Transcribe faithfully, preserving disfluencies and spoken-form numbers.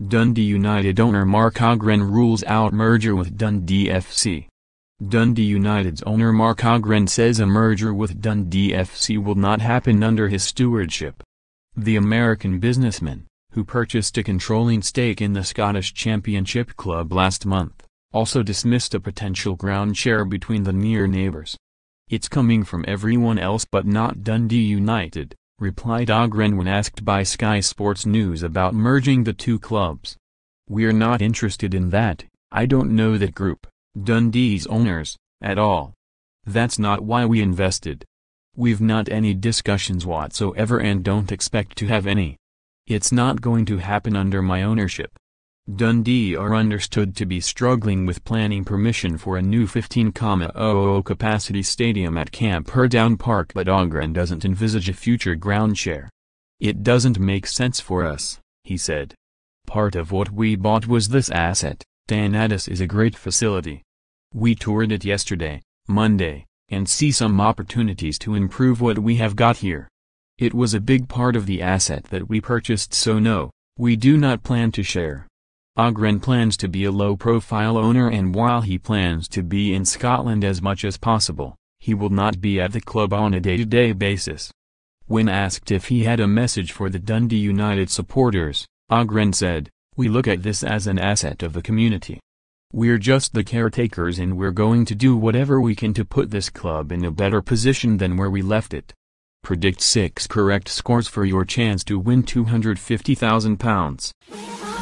Dundee United owner Mark Ogren rules out merger with Dundee F C. Dundee United's owner Mark Ogren says a merger with Dundee F C will not happen under his stewardship. The American businessman, who purchased a controlling stake in the Scottish Championship club last month, also dismissed a potential ground share between the near neighbours. "It's coming from everyone else but not Dundee United," replied Ogren when asked by Sky Sports News about merging the two clubs. "We're not interested in that. I don't know that group, Dundee's owners, at all. That's not why we invested. We've not any discussions whatsoever and don't expect to have any. It's not going to happen under my ownership." Dundee are understood to be struggling with planning permission for a new fifteen thousand capacity stadium at Camperdown Park, but Ogren doesn't envisage a future ground share. "It doesn't make sense for us," he said. "Part of what we bought was this asset. Dundee is a great facility. We toured it yesterday, Monday, and see some opportunities to improve what we have got here. It was a big part of the asset that we purchased, so no, we do not plan to share." Ogren plans to be a low-profile owner, and while he plans to be in Scotland as much as possible, he will not be at the club on a day-to-day basis. When asked if he had a message for the Dundee United supporters, Ogren said, "We look at this as an asset of the community. We're just the caretakers and we're going to do whatever we can to put this club in a better position than where we left it." Predict six correct scores for your chance to win two hundred fifty thousand pounds.